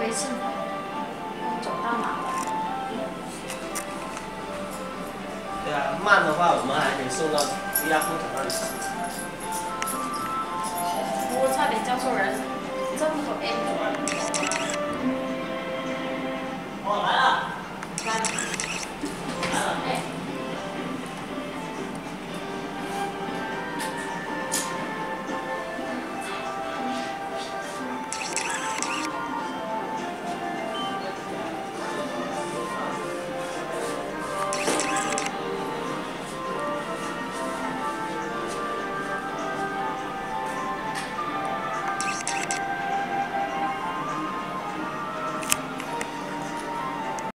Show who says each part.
Speaker 1: 微信，走到哪了？
Speaker 2: 对啊，慢的话我们还可以送到乌鸦工厂那里洗。
Speaker 1: 我差点叫错人，这么多 Android。
Speaker 2: 哦，来了。
Speaker 1: 来了。